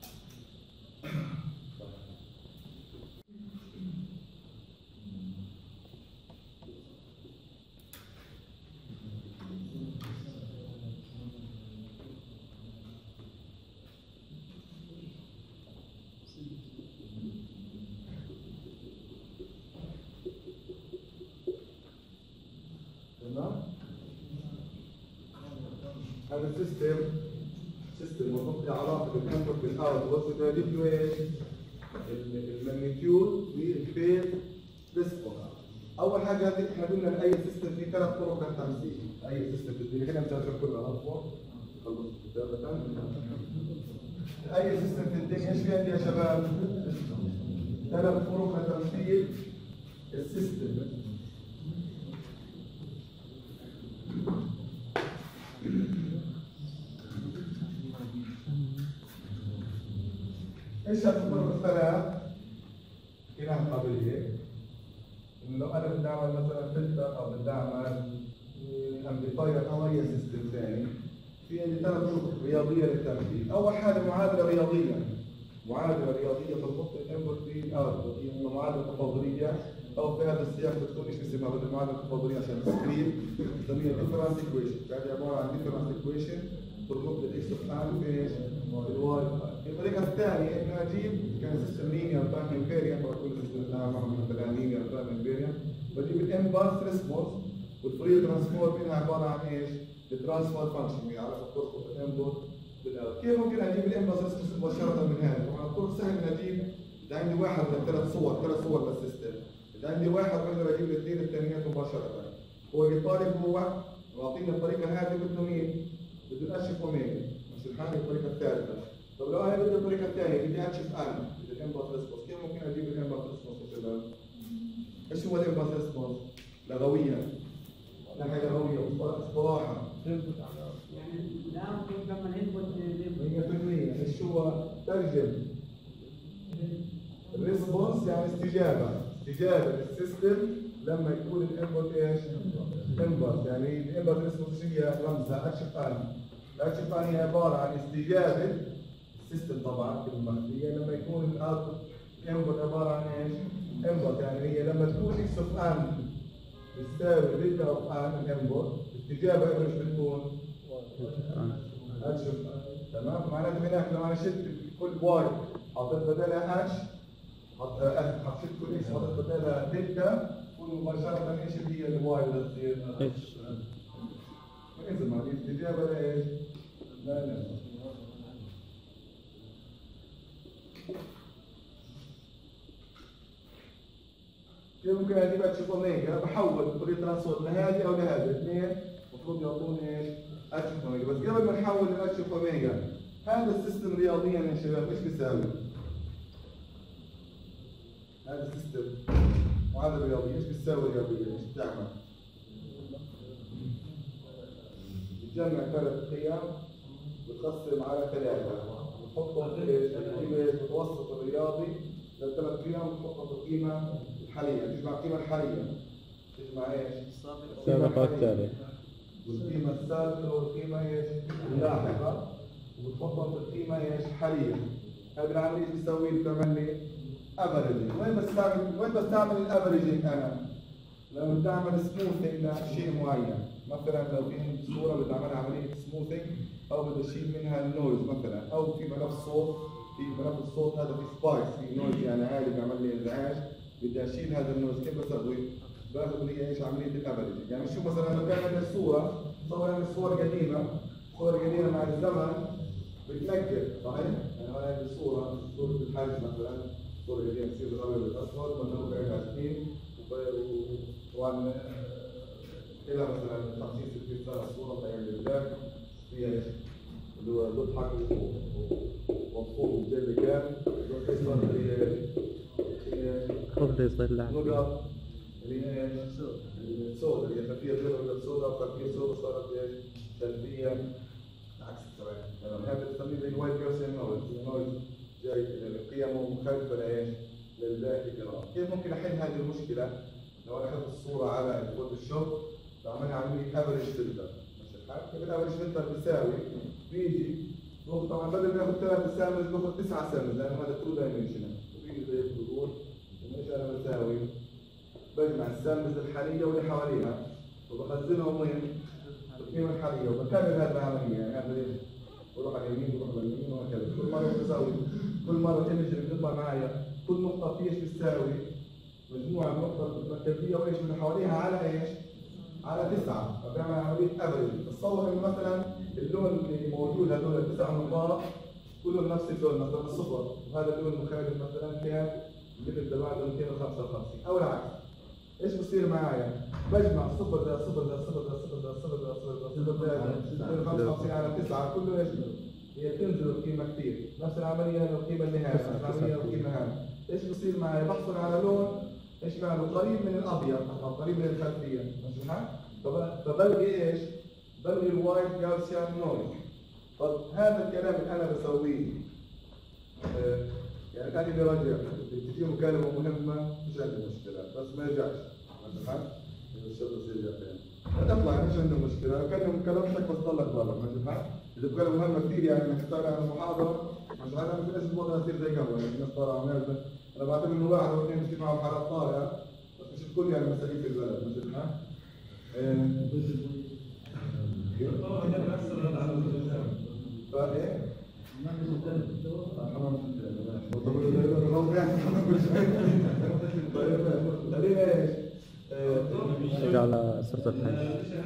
هذا السيستم سيستم مربوط بعلاقه بالانبوت بالاوتبوت، وبجيب له ايش؟ الماجنتيود والفيز ريسبونس. اول حاجه هذه احنا قلنا لاي سيستم في ثلاث طرق للتمثيل، اي سيستم في الدنيا خلينا نشوف كلها اصلا خلص كتابه. اي سيستم في الدنيا ايش في عندي يا شباب؟ ثلاث طرق لتمثيل السيستم. ايش الطرق الثلاث؟ كلام قابليه. انه لو انا بدي اعمل مثلا فلتر او بدي اعمل امبليفاير او اي سيستم ثاني، في عندي ثلاث طرق رياضيه للتمثيل. اول حاجه معادله رياضيه، معادله رياضيه تربط الانبوت بالاوتبوت، هي معادله تفاضليه او في هذا السياق بتكون ايش بسموها بدل المعادله التفاضليه عشان السكرين بنسميها ديفرنس ايكويشن، فهذه عباره عن ديفرنس ايكويشن تربط الاكس اوف ان بايش؟ بالواي. الطريقه الثانيه انه اجيب كان سيستم لينير تايم فيريانت، او كل سيستم معهم مثلا لينير تايم فيريانت، بجيب الامبلس ريسبونس والفورير ترانسفورم منها عباره عن ايش؟ الترانسفير فانكشن، هي على تربط الانبوت بالاوت. كيف ممكن اجيب الامبلس ريسبونس مباشره من هنا؟ طبعا الطرق سهل ان اجيب، اذا عندي واحد من ثلاث صور، ثلاث صور للسيستم، اذا عندي واحد بقدر اجيب الاثنين الثانيات مباشره. هو الطالب هو واعطيني الطريقه هذه بده مين؟ بده الاشف اوميجا، مش الحاله الطريقه الثالثه. طب لو انا بدي الطريقه الثانيه بدي اشف ان الامبلس ريسبونس، كيف ممكن اجيب الامبلس ريسبونس يا شباب؟ ايش هو الامبلس ريسبونس؟ لغويا، ناحيه لغويه اصطلاحا يعني الان لما الانبوت مية بالمية. ايش هو؟ ترجم الريسبونس يعني استجابه، استجابه للسيستم لما يكون الانبوت ايش؟ انبوت، يعني الانبوت ريسبونس هي رمزها اتش اف ان. الاتش اف ان هي عباره عن استجابه السيستم طبعا بالمخفيه لما يكون الاوتبوت انبوت عباره عن ايش؟ انبوت، يعني هي لما تكون اكس اوف ان بتساوي دلتا اوف ان الانبوت، الاستجابه ايش بتكون؟ اتش اف ان. تمام؟ معناته هناك لو انا شلت كل واي حطيت بدلها اتش، حطيت كل اكس حطيت بدلها دلتا، مباشرة ايش اللي هي الواي اللي تصير؟ ايش؟ فإذا ما الاستجابة لايش؟ لا لا. كيف ممكن اجيب اتش اوميجا؟ بحول طريقة ترانسفور لهذه او لهذه، الاثنين المفروض يعطوني ايش؟ اتش اوميجا، بس قبل ما نحول الاتش اوميجا، هذا السيستم رياضيا يا شباب ايش بيساوي؟ هذا السيستم معادلة رياضية، ايش بتساوي رياضية؟ ايش بتعمل؟ بتجمع ثلاث قيم بتقسم على ثلاثة، بتحطهم في ايش؟ بتجيب المتوسط الرياضي للثلاث قيم بتحطهم في القيمة الحالية، تجمع القيمة الحالية، تجمع ايش؟ السابقة والتالية. والقيمة السابقة والقيمة ايش؟ اللاحقة، وبتحطهم في القيمة ايش؟ حالية. هذه العملية ايش بتسوي؟ بتعمل لي افريجنج. وين بستعمل وين بستعمل الافريجنج انا؟ لما بتعمل سموثينج لشيء معين، مثلا لو في عندي صوره بتعمل عمليه سموثينج او بدي اشيل منها النويز مثلا، او في ملف صوت، في ملف الصوت هذا في سبايكس، في نويز يعني عالي بيعمل لي انزعاج، بدي اشيل هذا النويز، كيف بسوي؟ باخذ اللي هي ايش عمليه الافريج، يعني شوف مثلا لو كان عندنا صوره، صور عندي صور قديمه، صور قديمه مع الزمن بتنقل صحيح؟ يعني هون عندي صوره، صوره الحج مثلا، صوره قديمه تصير بالابيض والاصفر مثلا بعد سنين، وطبعا إلى مثلا تخصيص في سنة الصورة في أيام الإبداع فيها إيش؟ اللي هو بيضحك ومبسوط زي ما كان، القصة اللي هي هي خوف يصير لعب نقط اللي هي إيش؟ السوداء اللي هي خلفية بيضاء السوداء وخلفية سوداء صارت إيش؟ خلفية عكس السبعين، تمام؟ هذا بنسميه زي الوايت بيرسون نويز، نويز جاي قيمه مخالفة لإيش؟ للباقي القراءة. كيف ممكن أحل هذه المشكلة؟ لو انا اخذت الصوره على الفوتوشوب بعملها عمليه افريج فلتر، ماشي الحال؟ كيف الافريج فلتر بيساوي؟ بيجي طبعا بدل ما ياخذ ثلاث سامز باخذ تسعه سامز لانه هذا تو دايمنشنال، وبيجي زي الحضور ايش انا بساوي؟ بجمع السامز الحاليه واللي حواليها وبخزنهم وين؟ في القيمه الحاليه وبكرر هذه العمليه، يعني هذا ايش؟ بروح على اليمين بروح على اليمين وهكذا، كل مره بساوي كل مره الايمج اللي بتطلع معايا كل نقطه في ايش بتساوي؟ مجموعة النقطة المركزية وايش اللي حواليها على ايش؟ على تسعة، فبيعمل عملية افريج، تصور انه مثلا اللون اللي موجود هذول التسع نقاط كلهم نفس اللون مثلا صفر، وهذا اللون المخالف مثلا كان مثل تبعه مئتين وخمسة وخمسين او العكس، ايش بصير معايا؟ بجمع صفر زائد صفر زائد صفر زائد صفر زائد صفر زائد صفر زائد صفر زائد مئتين وخمسة وخمسين على تسعة كله ايش؟ هي تنزل القيمة كثير، نفس العملية للقيمة النهائية، نفس العملية للقيمة هذه، ايش بصير معايا؟ بحصل على لون ايش معنى؟ قريب من الابيض او قريب من الخلفيه، ماشي الحال؟ فبلغي ايش؟ بلغي الوايت جالسيان نويز. طب هذا الكلام اللي انا بسويه آه يعني كان اللي راجع بتجي مكالمه مهمه مش عندي مشكله بس ما يرجعش، ماشي الحال؟ الشغل يصير فين؟ هتطلع مش عنده مشكله، كلم مكالمتك بس ضلك برا، ماشي الحال؟ اذا مكالمه مهمه كثير يعني انك تطلع على المحاضره، ماشي الحال؟ انا في ناس الوضع يصير زي قبل، يعني الناس طالعه ونازله، انا بعتبر انه واحد او اثنين بصير معهم حالات طارئه بس مش الكل يعني مساكين في البلد، مش الحال؟ فايه؟ طيب ايش؟ نرجع على صورة الحج.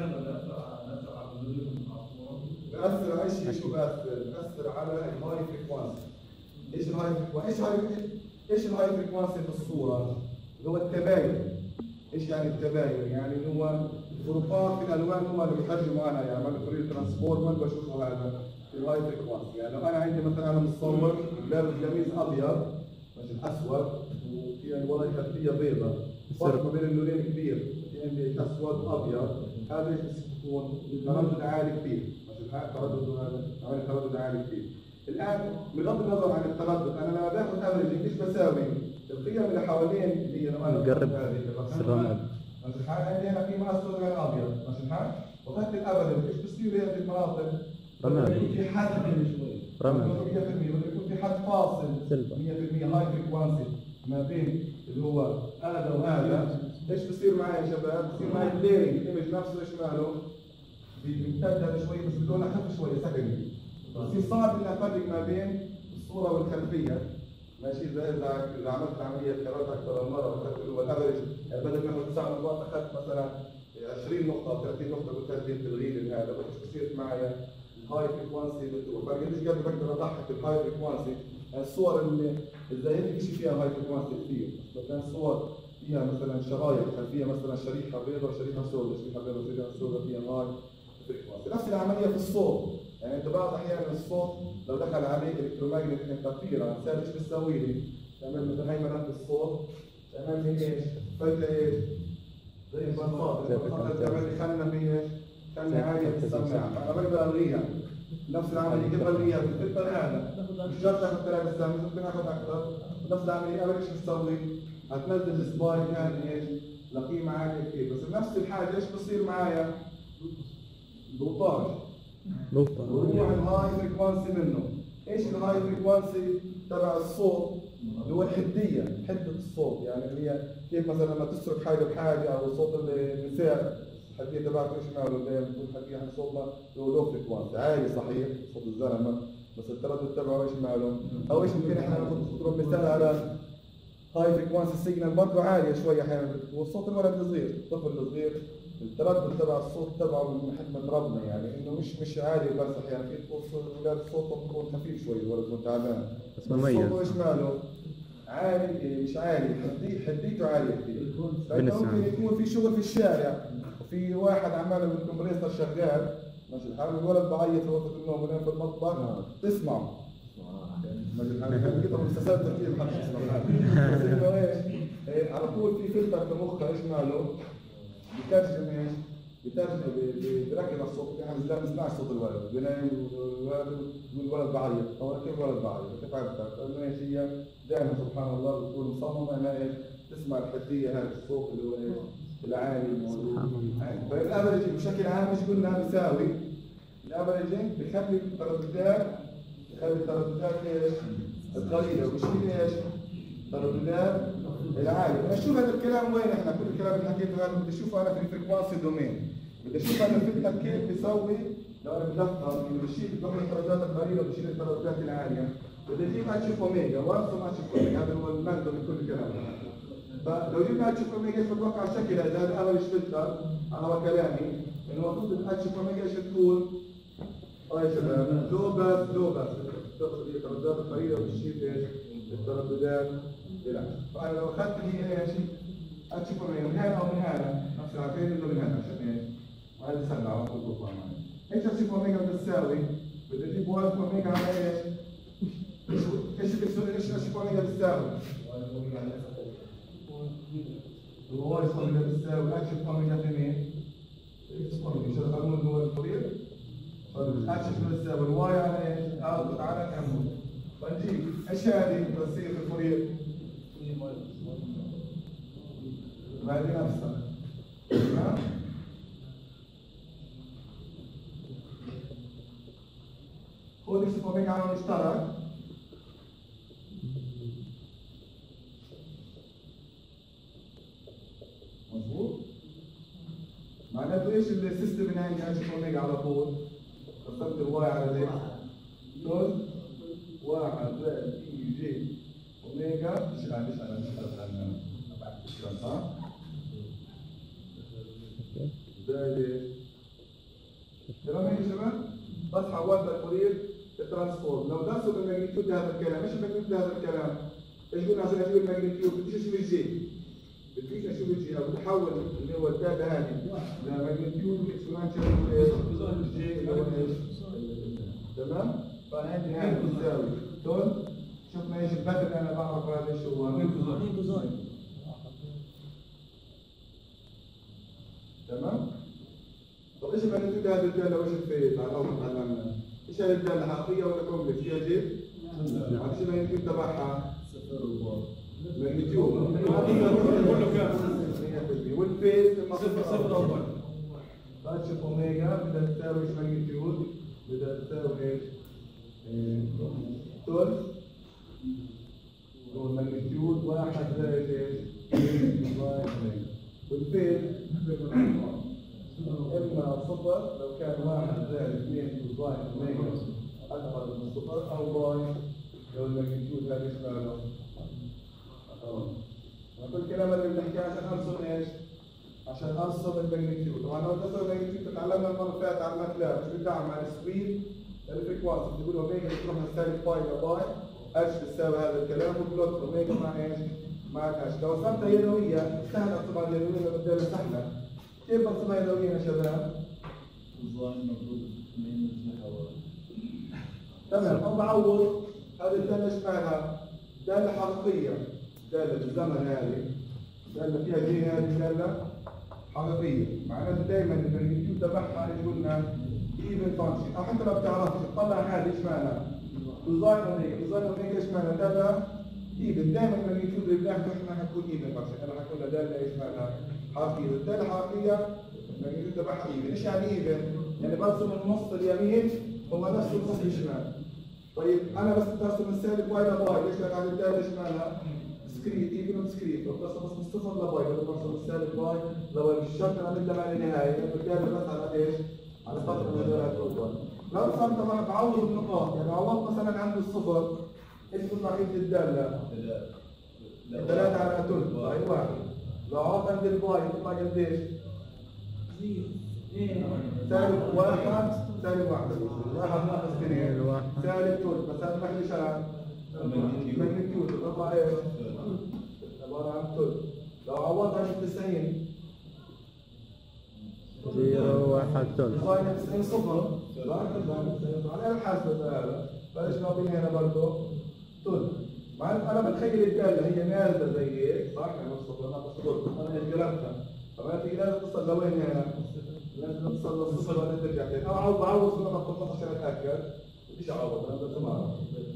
بأثر على شيء، شو بأثر؟ بأثر على الهاي فريكوانسي. ايش الهاي فريكوانسي؟ ايش هاي ايش الهاي فريكوانسي في الصورة؟ اللي هو التباين. ايش يعني التباين؟ يعني اللي هو الفروقات في الالوان هم اللي بيترجموا انا يعني بعمل طريقة ترانسفورمر بشوفه هذا في الهاي فريكوانسي، يعني لو انا عندي مثلا انا مصور لابس قميص ابيض مش اسود وفي وراي خلفية بيضاء، فرق ما بين اللونين كبير، في عندي اسود ابيض، هذا ايش بيكون؟ تردد عالي كثير، ماشي الحال؟ تردد هذا عملي تردد عالي كثير. الان بغض النظر عن التردد انا لما باخذ افريج ايش بساوي؟ القيم اللي حوالين اللي هي لما انا نقرب السرعة، ماشي الحال؟ عندي هنا قيمة اسود غير ابيض، ماشي الحال؟ واخذت الافريج ايش بصير في هذه المناطق؟ رماد في حد رماد مية بالمية بده يكون في حد فاصل مية بالمية هاي فريكوانسي ما بين اللي هو هذا وهذا، ايش بصير معي يا شباب؟ بصير معي بليرنج الايمج نفسه ايش ماله؟ بيمتد هذا شوي بس بدون اخف شوي سكندري، بصير صعب اني افرق ما بين الصوره والخلفيه، ماشي؟ اذا اذا اذا عملت عمليه كررت اكثر من مره واخذت اللي هو الافرج، يعني بدل ما اخذ تسع نقاط اخذت مثلا عشرين نقطه او ثلاثين نقطه قلت هذه تلغي هذا، ايش بصير معي؟ الهاي فريكوانسي بتروح، فقديش قد بقدر اضحك الهاي فريكوانسي، الصور اللي الزاهيه شيء فيها هاي فريكوانسي كثير، مثلا صور فيها مثلا شرايح خلفيها مثلا شريحه بيضاء وشريحه سوداء، شريحه بيضاء وشريحه سوداء فيها هاي فريكوانسي، نفس العمليه في الصوت، يعني انت بعض احيانا الصوت لو دخل عليه الكترومagnetic انترفيرنس ثابت ايش بتسوي لي؟ تعمل مثلا هي ملف الصوت تعمل لي ايش؟ فجاه ايش؟ زي البنطاط، البنطاط تعمل لي خلنا في ايش؟ خلنا عاليه في السماعه، فانا بقدر الغيها. نفس العمليه كيف الغيها؟ بالفلتر هذا مش شرط تاخذ ثلاث سامي، ممكن اخذ اكثر، نفس العمليه انا ايش بتسوي؟ هتنزل السبايك هذه ايش؟ لقيمه عاليه كثير، بس بنفس الحاجه ايش بصير معايا؟ ضوطاج وروح الهاي فريكوانسي منه، ايش الهاي فريكوانسي تبع الصوت؟ اللي هو الحديه، حده الصوت، يعني اللي هي كيف مثلا لما تسرق حاجه بحاجه او صوت النساء الحديه تبعته ايش ماله دائما بتكون حديه عن صوتها لو لو فريكوانسي عالي صحيح صوت الزلمه بس التردد تبعه ايش ماله؟ او ايش ممكن احنا نضرب مثال على هاي فريكوانسي سيجنال برضه عاليه شويه احيانا والصوت الولد الصغير الطفل الصغير التردد تبع الصوت تبعه من حكمه ربنا يعني انه مش مش عالي بس احيانا في اولاد صوتهم بيكون خفيف شوي الولد بيكون تعبان بس مميز صوته ايش ماله؟ عالي مش عالي حدي حديته عاليه كثير ممكن يكون في شغل في الشارع وفي واحد عمال بالكمبريسر شغال ماشي الحال الولد بعيط في وقت النوم ونام في المطبخ تسمعه ماشي الحال كده مسلسلات تركيب محدش يسمع بس انه ايش؟ إيه، على طول في فلتر في مخه ايش ماله؟ بترجم ايش؟ بترجم بركب الصوت احنا لا بنسمعش صوت الولد بنام الولد والولد بعيط او كيف الولد بعيط كيف عرفتك؟ لانه ايش هي دائما سبحان الله بتكون مصممه انها ايش؟ تسمع الحديه هذا الصوت اللي هو ايش؟ العالي الموجود فالافرج بشكل عام ايش قلنا بيساوي؟ الافرج بخلي الترددات بخلي الترددات ايش؟ القليله وبشيل ايش؟ الترددات العاليه، اشوف هذا الكلام وين احنا كل الكلام اللي حكيته هذا بدي اشوفه انا في الفريكوانسي دومين، بدي اشوف انا الفلتر كيف بيسوي لو انا بدخل انه بشيل باخذ الترددات القليله وبشيل الترددات العاليه، بدي اجيب اتش اوميجا وارسم اتش اوميجا هذا هو المنطق من كل الكلام. فلو جبنا اتش اوميجا ايش بتوقع الشكل هذا هذا افرج فلتر على كلامي انه المفروض الاتش اوميجا ايش تكون؟ اه يا شباب لو بس لو بس تاخذ الترددات القليله وتشيل ايش؟ الترددات العاليه. فانا لو اخذت هي ايش؟ اتش اوميجا من هنا او من هنا نفس العقيده انه من هنا عشان ايش؟ وهذه سهله على طول تطلع معي. ايش اتش اوميجا بتساوي؟ بدي اجيب واحد اوميجا على ايش؟ ايش ايش ايش اتش اوميجا بتساوي؟ الواي اوميجا بتساوي اتش اوميجا في مين؟ اكس اوميجا شو القانون اللي هو الفورير؟ اتش بتساوي الواي على ايش؟ اوتبوت على ام. فنجيب ايش هذه تصير في الفورير؟ هذه نفسها تمام؟ خذ اكس اوميجا على مشترك مظبوط؟ معناته ايش السيستم اللي عندي اتش اوميجا على طول؟ قسمت الواي على الاكس دول واحد زائد اي جي اوميجا مش انا مش انا مش انا مش صح؟ زائد ايش؟ تمام يا شباب؟ بس حولت الفورير الترانسفورم، لو درسوا بالماجنتيود هذا الكلام، ايش الماجنتيود هذا الكلام؟ ايش قلنا عشان اجيب الماجنتيود؟ بديش اشوف الجي بديش اشوف الجي او بتحول اللي هو الداتا هذه لماجنتيود اكسبوننشال جي اللي هو ايش؟ تمام؟ فانا عندي هذا بتساوي دول شفنا ايش البدل اللي انا بعرف هذا ايش هو؟ كوزاين تمام؟ طب ايش الماجنتيود هذا الداله وايش الفيز على اول ما تعلمنا؟ ايش هذه الداله حقيقيه ولا كومبلكس؟ فيها جي؟ لا ايش الماجنتيود تبعها؟ ماجنتيود كله كام؟ والفيز صفر صفر اول اتش اوميجا بدها تساوي ايش ماجنتيود؟ بدها تساوي ايش؟ تول والماجنتيود واحد زائد ايش؟ والفيز اما صفر لو كان واحد زائد اثنين كوزاين اوميجا اكبر من صفر او باي لو الماجنتيود هذا ايش ماله؟ كل الكلام اللي بنحكيه عشان ارسم ايش؟ عشان ارسم الماجنتيود، طبعا لو ترسم الماجنتيود تتعلمنا المره اللي فاتت على الماتلاب شو بتعمل مع السكوير الفريكوانسي بتقول اوميجا بتروح من سالب باي لباي اتش بتساوي هذا الكلام وبلوت اوميجا مع ايش؟ مع اتش، لو رسمتها يدويه سهل ارسمها يدويه لما بدنا سهله، كيف برسمها يدويا يا شباب؟ كوزاين المفروض اثنين محور تمام، او بعوض هذه الداله ايش معناها؟ داله حقيقيه، داله بالزمن هذه داله فيها جي هذه داله حقيقيه، معناته دائما الماجنتيود تبعها ايش قلنا؟ ايفن فانكشن، او حتى لو بتعرفش تطلع هذه ايش معناها؟ كوزاين اوميجا، كوزاين اوميجا ايش معناها؟ داله ايفن، دائما الماجنتيود اللي بناخذه احنا حتكون ايفن فانكشن، انا حكون لها داله ايش معناها؟ حقيقيه، الداله الحقيقيه الماجنتيود تبعها ايفن، ايش يعني ايفن؟ يعني برسم النص اليمين هو نفس النص الشمال. طيب انا بس برسم السالب واي لباي، ليش؟ لان هذه الداله ايش معناها؟ ديسكريت ايفن وديسكريت، لو بس من الصفر لباي، لو بس من السالب باي لباي، مش شرط نعمل لها النهايه، بالتالي بس على ايش؟ على فتره من هذول الاول. لو صار طبعا بعوض النقاط، يعني عوضت مثلا عند الصفر ايش بيطلع قيمه الداله؟ ثلاثة على ثلث، باي واحد. لو عوضت عند الباي بيطلع قديش؟ سالب واحد سالب واحد واحد ناقص اثنين سالب ثلث، بس هذا ما شرع ماجنتيود بيطلع ايش؟ عبارة عن ثلث. لو عوضت عن تسعين زيرو واحد ثلث صاير تسعين صفر، على الحاسب هذا، فايش نعطيني هنا برضه؟ ثلث. مع انا بتخيل الداله هي نازله زي هيك صح؟ يعني الصفر ناقص ثلث، انا هيك قلبتها، طبعا تيجي لازم تصل لوين هنا؟ لازم تصل للصفر وبعدين ترجع تاني، او بعوض في النقط النص عشان اتاكد، بديش اعوض انا بدي ما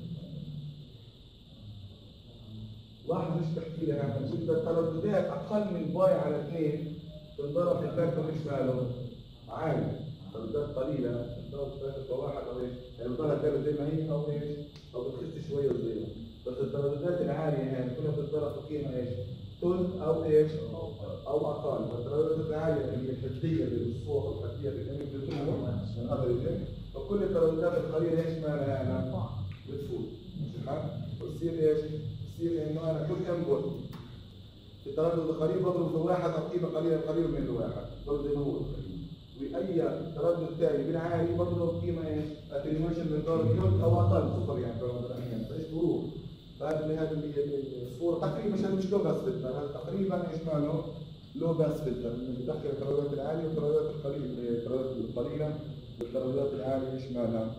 واحد مش بحكي لي يعني بجيب الترددات اقل من باي على اثنين تنضرب في الفاكتور مش ماله عالي، ترددات قليله تنضرب في الفاكتور واحد او ايش؟ يعني بتضلها الداله زي ما هي او ايش؟ او بتخس شويه وزيها، بس الترددات العاليه يعني كلها بتتضرب في قيمه ايش؟ ثلث او ايش؟ او اقل، والترددات العاليه اللي هي الحديه بالصوت والحديه بالامين بتمر من هذا الجزء، وكل الترددات القليله ايش مالها انا؟ بتفوت، مش الحال؟ وتصير ايش؟ تصير انه انا كل انبوت في التردد القريب بضرب في واحد او قيمه قليله قريبه من الواحد، بضرب زي ما هو واي تردد ثاني بالعالي بضرب قيمه ايش؟ اتنيويشن من ضرب ثلث او اقل صفر يعني في الاحيان، فايش بروح؟ فهذا اللي هذا اللي هي الصوره تقريبا مش مش لو باس فلتر، هذا تقريبا ايش ماله؟ لو باس فلتر، بتحكي الترددات العاليه والترددات القليله، الترددات القليله والترددات العاليه ايش مالها؟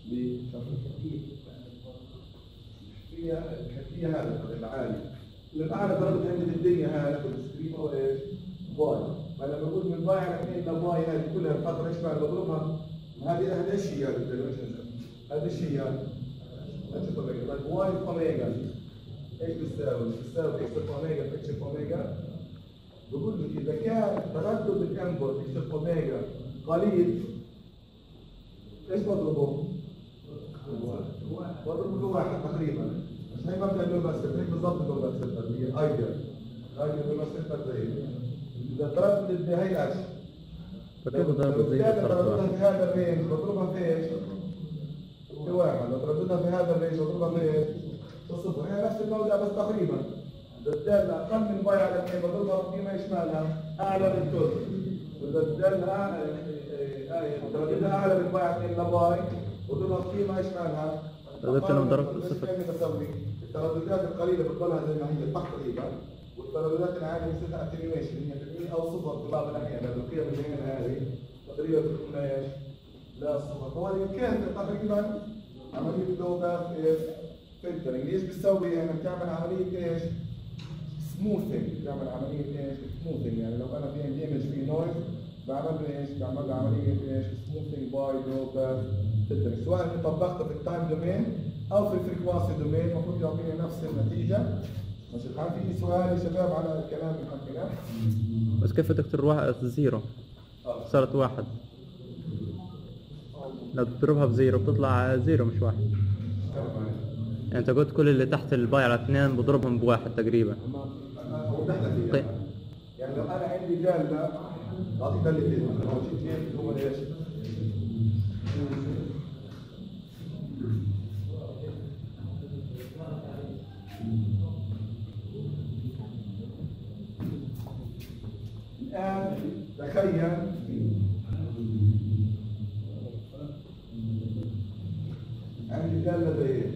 هي هي هذا العالي. الاعلى تردد عندي في الدنيا هذا في السكرين هو ايش؟ باي. فلما بقول من باي على اثنين لباي هذه كلها الفتره ايش مالها؟ بضربها هذه هذا ايش هي هذا؟ هذا ايش هي؟ اتش اوميجا، طيب واي اوميجا ايش بتساوي؟ بتساوي اكس اوميجا في اتش اوميجا. بقول لك اذا كان تردد الانبوت اكس اوميجا قليل ايش بضربه؟ بضربه بواحد تقريبا، مش هي مبدا اللو بس هيك بالضبط اللو بس اللي هي ايديال ايديال اللو بس زي اذا تردد هي اتش فكيف ضرب زي ترددها في هذا الرينج بضربها في ايش؟ في واحد، لو ترددها في هذا الرينج بضربها في ايش؟ في صفر، هي نفس الموضوع بس تقريبا الدالة اقل من باي على اثنين بضربها بقيمه ايش مالها؟ اعلى من ثلث، واذا الدالة اعلى ترددها اعلى من باي على اثنين لباي بضربها بقيمه ايش مالها؟ ترددت لما ضربت الصفر بسوي الترددات القليله بتضلها زي ما هي تقريبا، والترددات العاليه بصير اتنيويشن هي تقريبا او صفر في بعض الاحيان، لانه القيم اللي هنا هذه تقريبا بتكون ايش؟ لا صفر، فهو كانت تقريبا عمليه لو باس ايش؟ فلترنج، ايش بتسوي؟ يعني بتعمل عمليه ايش؟ سموثنج، بتعمل عمليه ايش؟ سموثنج، يعني لو انا في عندي ايمج فيه نويز بعمل له ايش؟ بعمل له عمليه ايش؟ سموثنج باي لو باس فلترنج، سواء انت طبقته في التايم دومين او في الفريكوانسي دومين المفروض يعطيني نفس النتيجه. ماشي الحال؟ في سؤال يا شباب على الكلام اللي حكيناه؟ بس كيف بدك تروح زيرو؟ صارت واحد، لو تضربها بزيرو بتطلع زيرو مش واحد. يعني انت قلت كل اللي تحت الباي على اثنين بضربهم بواحد تقريبا. طيب يعني لو انا عندي داله اعطيك دالتين مثلا اثنين هم ايش؟ الآن تخيل عندي دالة زي هيك،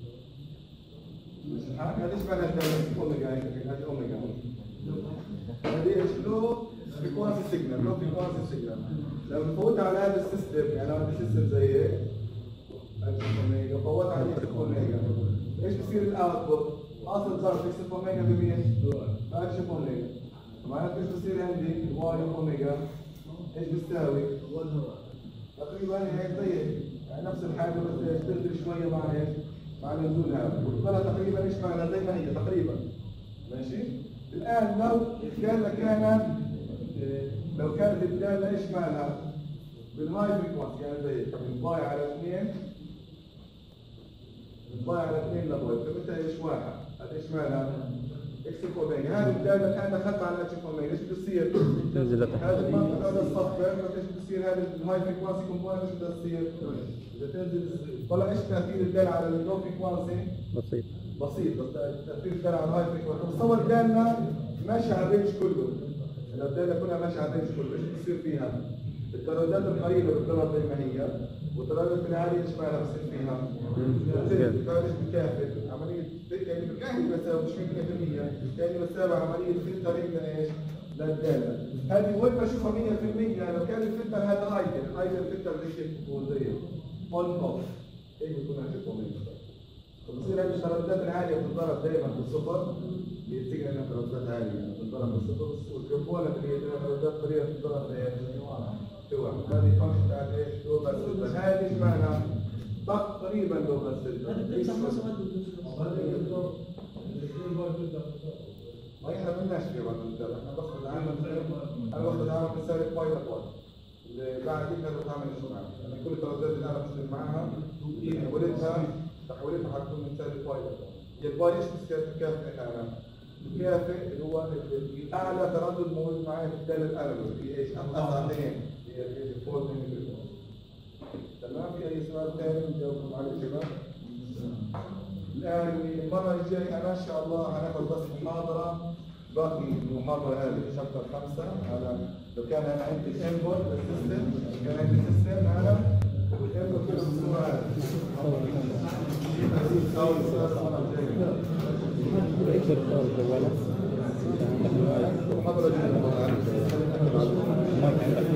مش الحال؟ هذا ايش معنى الدالة؟ اوميجا، هذه اوميجا، هذه ايش؟ لو فريكوانسي سيجنال، لو فريكوانسي سيجنال، لو بفوتها على هذا السيستم، يعني لو عندي سيستم زي هيك اوميجا، فوتها على اكس اوميجا، ايش بصير الاوتبوت؟ اصل ضرب اكس اوميجا بمين؟ باكس اوميجا، معناته ايش بصير عندي؟ واي اوميجا ايش بتساوي؟ تقريبا هيك زي يعني نفس الحاجه بس ايش تنزل شويه مع ايش؟ مع النزول هذا، وتبقى تقريبا ايش معناها؟ زي ما هي تقريبا. ماشي؟ الان لو الداله كانت لو كانت الداله ايش مالها؟ بالهاي فريكونسي، يعني زي الباي على اثنين الباي على اثنين لباي، فمتى ايش واحد؟ هذا ايش مالها؟ اكس اوميجا. هذه الداله كانت اخذتها على اتش اوميجا، ايش بتصير؟ تنزل لتحت. هذا المنطقه هذا الصف ايش بتصير؟ هذا الهاي فريكوانسي كومبوننت ايش بدها تصير؟ اذا تنزل طلع ايش تاثير الداله على اللو فريكوانسي؟ بسيط. بسيط، بس تاثير الداله على الهاي فريكوانسي. تصور دالنا ماشيه على الرينج كله. لو الداله كلها ماشيه على الرينج كله ايش بتصير فيها؟ الترددات القريبه بتضلها زي ما هي، والترددات العاليه ايش مالها بصير فيها؟ بتزيد، فايش بكافئ عمليه يعني بالكامل بساوي مش مية بالمية، كاني بساوي عمليه فلترنج لايش؟ للداله. هذه وين بشوفها مية بالمية لو كان الفلتر هذا ايدل، ايدل فلتر زي كيف بكون زي اون اوف، ايه بيكون هالشيء منه. فبصير هذه الترددات العاليه بتتضرب دائما بالصفر، بيتسجل انها ترددات عاليه بتتضرب بالصفر، والكمبوننت اللي هي ترددات قليله بتتضرب بايش؟ توع. هذه فانكشن تاعت ايش؟ لو بس هذه ايش معناها؟ تقريبا لو بس ما احنا بدناش في وقت الدرس، احنا باخذ العامل انا باخذ العامل مثالي بايلوت واحد اللي بعد كده بتعمل شو معاه، يعني كل الترددات اللي انا بشتغل معاها تحولتها تحولتها حتكون مثالي بايلوت. هي الباي ايش بتكافئ انا؟ بتكافئ اللي هو اعلى تردد موجود معايا في الداله الانالوج اللي ايش؟ اثنين هي الفور ملي. تمام؟ في اي سؤال ثاني نجاوبكم عليه شباب؟ الآن المرة الجاية أنا إن شاء الله هناخد بس محاضرة، باقي المحاضرة هذه شابتر خمسة. أنا لو كان أنا عندي الإنبوت للسيستم، كان عندي السيستم أنا والإنبوت كله بالصورة هذه. المحاضرة الجاية